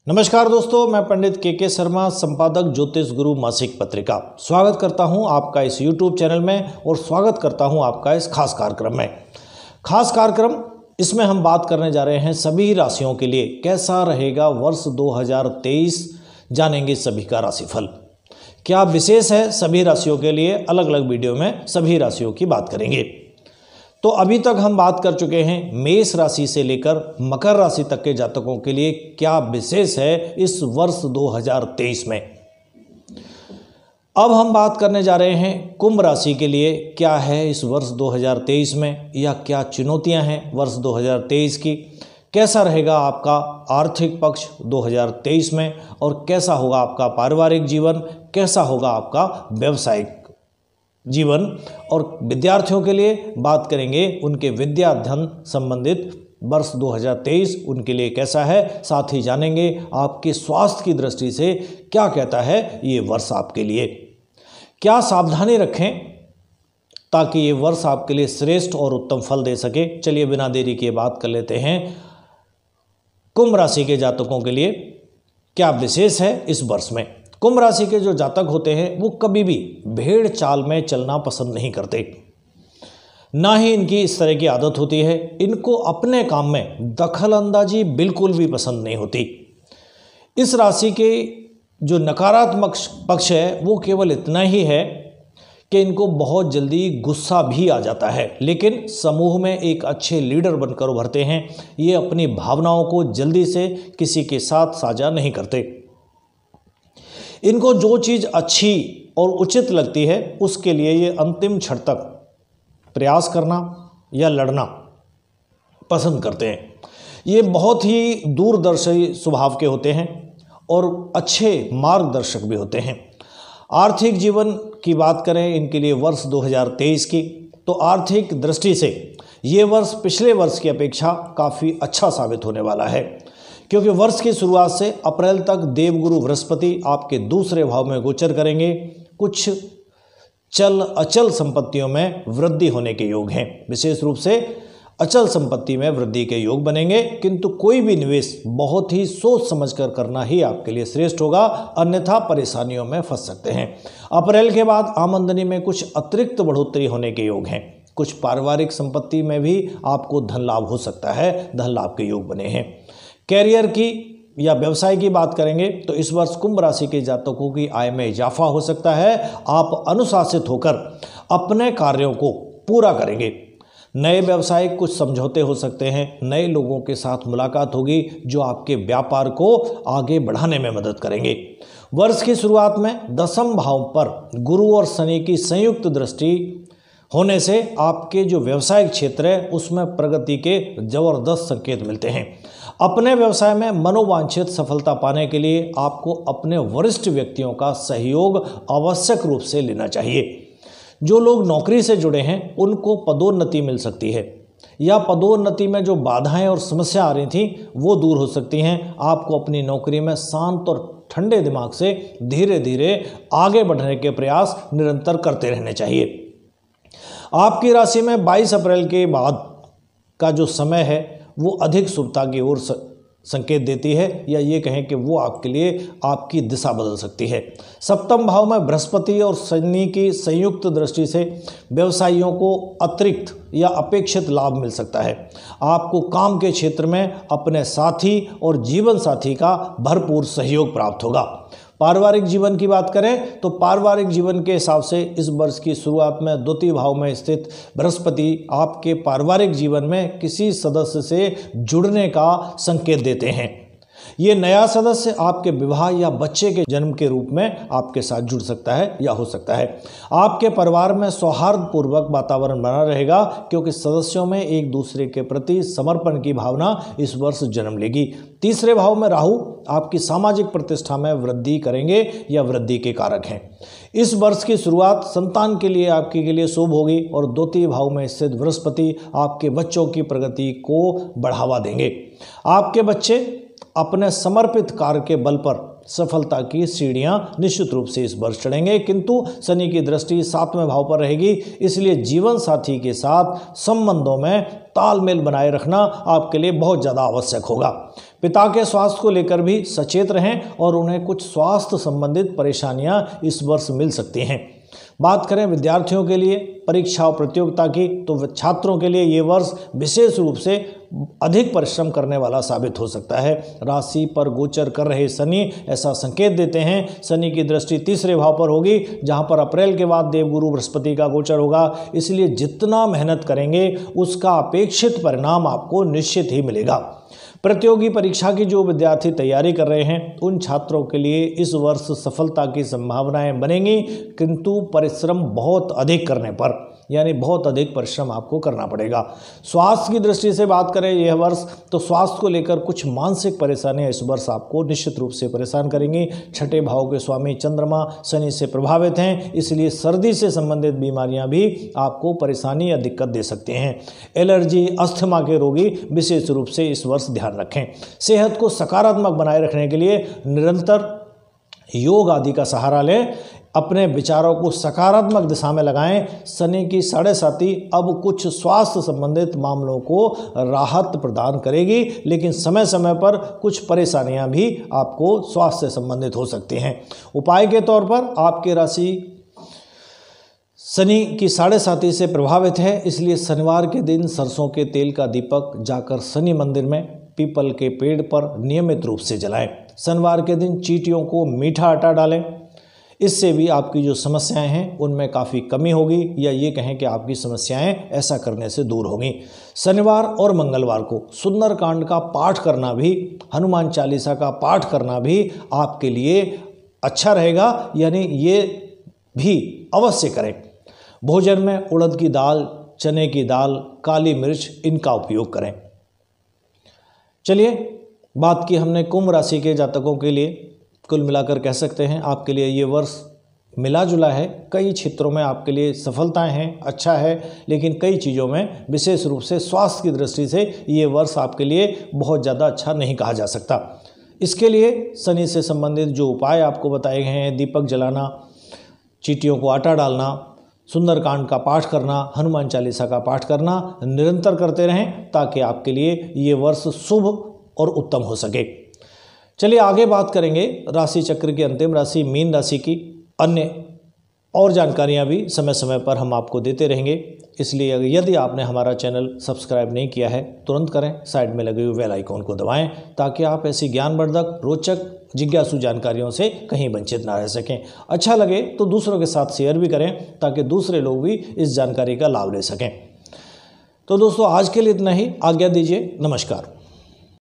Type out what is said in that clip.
नमस्कार दोस्तों, मैं पंडित के शर्मा, संपादक ज्योतिष गुरु मासिक पत्रिका। स्वागत करता हूं आपका इस YouTube चैनल में और स्वागत करता हूं आपका इस खास कार्यक्रम में। खास कार्यक्रम इसमें हम बात करने जा रहे हैं सभी राशियों के लिए कैसा रहेगा वर्ष 2023। जानेंगे सभी का राशिफल क्या विशेष है सभी राशियों के लिए। अलग अलग वीडियो में सभी राशियों की बात करेंगे। तो अभी तक हम बात कर चुके हैं मेष राशि से लेकर मकर राशि तक के जातकों के लिए क्या विशेष है इस वर्ष 2023 में। अब हम बात करने जा रहे हैं कुंभ राशि के लिए क्या है इस वर्ष 2023 में, या क्या चुनौतियां हैं वर्ष 2023 की। कैसा रहेगा आपका आर्थिक पक्ष 2023 में और कैसा होगा आपका पारिवारिक जीवन, कैसा होगा आपका व्यवसायिक जीवन। और विद्यार्थियों के लिए बात करेंगे उनके विद्या अध्ययन संबंधित वर्ष 2023 उनके लिए कैसा है। साथ ही जानेंगे आपके स्वास्थ्य की दृष्टि से क्या कहता है ये वर्ष आपके लिए, क्या सावधानी रखें ताकि ये वर्ष आपके लिए श्रेष्ठ और उत्तम फल दे सके। चलिए बिना देरी किए बात कर लेते हैं कुंभ राशि के जातकों के लिए क्या विशेष है इस वर्ष में। कुंभ राशि के जो जातक होते हैं वो कभी भी भेड़ चाल में चलना पसंद नहीं करते, ना ही इनकी इस तरह की आदत होती है। इनको अपने काम में दखल अंदाजी बिल्कुल भी पसंद नहीं होती। इस राशि के जो नकारात्मक पक्ष है वो केवल इतना ही है कि इनको बहुत जल्दी गुस्सा भी आ जाता है, लेकिन समूह में एक अच्छे लीडर बनकर उभरते हैं। ये अपनी भावनाओं को जल्दी से किसी के साथ साझा नहीं करते। इनको जो चीज़ अच्छी और उचित लगती है उसके लिए ये अंतिम क्षण तक प्रयास करना या लड़ना पसंद करते हैं। ये बहुत ही दूरदर्शी स्वभाव के होते हैं और अच्छे मार्गदर्शक भी होते हैं। आर्थिक जीवन की बात करें इनके लिए वर्ष 2023 की, तो आर्थिक दृष्टि से ये वर्ष पिछले वर्ष की अपेक्षा काफ़ी अच्छा साबित होने वाला है, क्योंकि वर्ष की शुरुआत से अप्रैल तक देवगुरु बृहस्पति आपके दूसरे भाव में गोचर करेंगे। कुछ चल अचल संपत्तियों में वृद्धि होने के योग हैं, विशेष रूप से अचल संपत्ति में वृद्धि के योग बनेंगे। किंतु कोई भी निवेश बहुत ही सोच समझकर करना ही आपके लिए श्रेष्ठ होगा, अन्यथा परेशानियों में फंस सकते हैं। अप्रैल के बाद आमदनी में कुछ अतिरिक्त बढ़ोतरी होने के योग हैं। कुछ पारिवारिक संपत्ति में भी आपको धन लाभ हो सकता है, धन लाभ के योग बने हैं। कैरियर की या व्यवसाय की बात करेंगे तो इस वर्ष कुंभ राशि के जातकों की आय में इजाफा हो सकता है। आप अनुशासित होकर अपने कार्यों को पूरा करेंगे। नए व्यवसायिक कुछ समझौते हो सकते हैं। नए लोगों के साथ मुलाकात होगी जो आपके व्यापार को आगे बढ़ाने में मदद करेंगे। वर्ष की शुरुआत में दसम भाव पर गुरु और शनि की संयुक्त दृष्टि होने से आपके जो व्यवसायिक क्षेत्र है उसमें प्रगति के जबरदस्त संकेत मिलते हैं। अपने व्यवसाय में मनोवांछित सफलता पाने के लिए आपको अपने वरिष्ठ व्यक्तियों का सहयोग आवश्यक रूप से लेना चाहिए। जो लोग नौकरी से जुड़े हैं उनको पदोन्नति मिल सकती है, या पदोन्नति में जो बाधाएं और समस्या आ रही थी वो दूर हो सकती हैं। आपको अपनी नौकरी में शांत और ठंडे दिमाग से धीरे धीरे आगे बढ़ने के प्रयास निरंतर करते रहने चाहिए। आपकी राशि में 22 अप्रैल के बाद का जो समय है वो अधिक शुभता की ओर संकेत देती है, या ये कहें कि वो आपके लिए आपकी दिशा बदल सकती है। सप्तम भाव में बृहस्पति और शनि की संयुक्त दृष्टि से व्यवसायियों को अतिरिक्त या अपेक्षित लाभ मिल सकता है। आपको काम के क्षेत्र में अपने साथी और जीवन साथी का भरपूर सहयोग प्राप्त होगा। पारिवारिक जीवन की बात करें तो पारिवारिक जीवन के हिसाब से इस वर्ष की शुरुआत में द्वितीय भाव में स्थित बृहस्पति आपके पारिवारिक जीवन में किसी सदस्य से जुड़ने का संकेत देते हैं। ये नया सदस्य आपके विवाह या बच्चे के जन्म के रूप में आपके साथ जुड़ सकता है या हो सकता है। आपके परिवार में सौहार्दपूर्वक वातावरण बना रहेगा, क्योंकि सदस्यों में एक दूसरे के प्रति समर्पण की भावना इस वर्ष जन्म लेगी। तीसरे भाव में राहु आपकी सामाजिक प्रतिष्ठा में वृद्धि करेंगे या वृद्धि के कारक हैं। इस वर्ष की शुरुआत संतान के लिए आपके लिए शुभ होगी, और द्वितीय भाव में स्थित बृहस्पति आपके बच्चों की प्रगति को बढ़ावा देंगे। आपके बच्चे अपने समर्पित कार्य के बल पर सफलता की सीढ़ियां निश्चित रूप से इस वर्ष चढ़ेंगे, किंतु शनि की दृष्टि 7वें भाव पर रहेगी, इसलिए जीवन साथी के साथ संबंधों में तालमेल बनाए रखना आपके लिए बहुत ज़्यादा आवश्यक होगा। पिता के स्वास्थ्य को लेकर भी सचेत रहें और उन्हें कुछ स्वास्थ्य संबंधित परेशानियां इस वर्ष मिल सकती हैं। बात करें विद्यार्थियों के लिए परीक्षा और प्रतियोगिता की, तो छात्रों के लिए ये वर्ष विशेष रूप से अधिक परिश्रम करने वाला साबित हो सकता है। राशि पर गोचर कर रहे शनि ऐसा संकेत देते हैं। शनि की दृष्टि 3रे भाव पर होगी, जहां पर अप्रैल के बाद देवगुरु बृहस्पति का गोचर होगा, इसलिए जितना मेहनत करेंगे उसका अपेक्षित परिणाम आपको निश्चित ही मिलेगा। प्रतियोगी परीक्षा की जो विद्यार्थी तैयारी कर रहे हैं उन छात्रों के लिए इस वर्ष सफलता की संभावनाएं बनेंगी, किंतु परिश्रम बहुत अधिक करने पर, यानी बहुत अधिक परिश्रम आपको करना पड़ेगा। स्वास्थ्य की दृष्टि से बात करें यह वर्ष, तो स्वास्थ्य को लेकर कुछ मानसिक परेशानियां इस वर्ष आपको निश्चित रूप से परेशान करेंगी। 6ठे भाव के स्वामी चंद्रमा शनि से प्रभावित हैं, इसलिए सर्दी से संबंधित बीमारियां भी आपको परेशानी या दिक्कत दे सकती हैं। एलर्जी, अस्थमा के रोगी विशेष रूप से इस वर्ष ध्यान रखें। सेहत को सकारात्मक बनाए रखने के लिए निरंतर योग आदि का सहारा लें, अपने विचारों को सकारात्मक दिशा में लगाएं। शनि की 7.5 अब कुछ स्वास्थ्य संबंधित मामलों को राहत प्रदान करेगी, लेकिन समय समय पर कुछ परेशानियां भी आपको स्वास्थ्य से संबंधित हो सकती हैं। उपाय के तौर पर आपकी राशि शनि की 7.5 से प्रभावित है, इसलिए शनिवार के दिन सरसों के तेल का दीपक जाकर शनि मंदिर में पीपल के पेड़ पर नियमित रूप से जलाएं। शनिवार के दिन चींटियों को मीठा आटा डालें, इससे भी आपकी जो समस्याएं हैं उनमें काफ़ी कमी होगी, या ये कहें कि आपकी समस्याएं ऐसा करने से दूर होंगी। शनिवार और मंगलवार को सुंदरकांड का पाठ करना भी, हनुमान चालीसा का पाठ करना भी आपके लिए अच्छा रहेगा, यानी ये भी अवश्य करें। भोजन में उड़द की दाल, चने की दाल, काली मिर्च, इनका उपयोग करें। चलिए, बात की हमने कुंभ राशि के जातकों के लिए। कुल मिलाकर कह सकते हैं आपके लिए ये वर्ष मिला जुला है। कई क्षेत्रों में आपके लिए सफलताएं हैं, अच्छा है, लेकिन कई चीज़ों में विशेष रूप से स्वास्थ्य की दृष्टि से ये वर्ष आपके लिए बहुत ज़्यादा अच्छा नहीं कहा जा सकता। इसके लिए शनि से संबंधित जो उपाय आपको बताए गए हैं, दीपक जलाना, चींटियों को आटा डालना, सुंदरकांड का पाठ करना, हनुमान चालीसा का पाठ करना निरंतर करते रहें, ताकि आपके लिए ये वर्ष शुभ और उत्तम हो सके। चलिए आगे बात करेंगे राशि चक्र की अंतिम राशि मीन राशि की। अन्य और जानकारियां भी समय समय पर हम आपको देते रहेंगे, इसलिए यदि आपने हमारा चैनल सब्सक्राइब नहीं किया है तुरंत करें, साइड में लगे हुए बेल आइकॉन को दबाएं, ताकि आप ऐसी ज्ञानवर्धक, रोचक, जिज्ञासु जानकारियों से कहीं वंचित ना रह सकें। अच्छा लगे तो दूसरों के साथ शेयर भी करें, ताकि दूसरे लोग भी इस जानकारी का लाभ ले सकें। तो दोस्तों, आज के लिए इतना ही। आज्ञा दीजिए। नमस्कार।